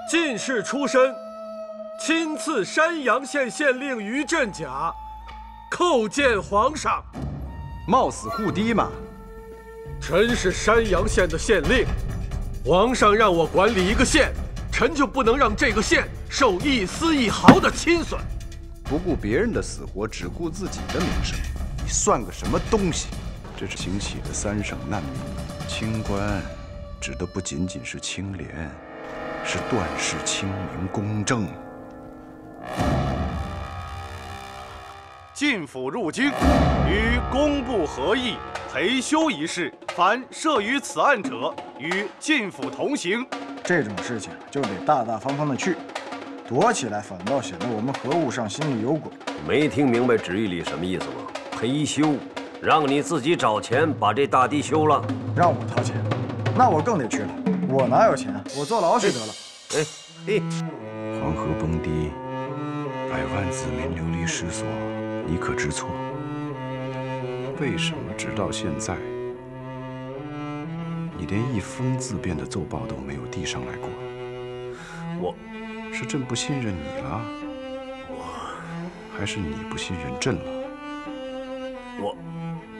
进士出身，亲赐山阳县县令于振甲，叩见皇上。 冒死护低嘛！ 臣是山阳县的县令，皇上让我管理一个县，臣就不能让这个县受一丝一毫的侵损。 不顾别人的死活，只顾自己的名声，你算个什么东西？这是兴起的3省难民，清官指的不仅仅是清廉，是断事清明公正。 进府入京，与工部合议裴休一事，凡涉于此案者，与进府同行。 这种事情就得大大方方的去，躲起来反倒显得我们何务上心里有鬼。 没听明白旨意里什么意思吗？裴休，让你自己找钱把这大堤修了。 让我掏钱，那我更得去了。我哪有钱？我坐牢去得了。 黄河崩堤，百万子民流离失所，你可知错？为什么直到现在，你连一封自辩的奏报都没有递上来过？是朕不信任你了，还是你不信任朕了？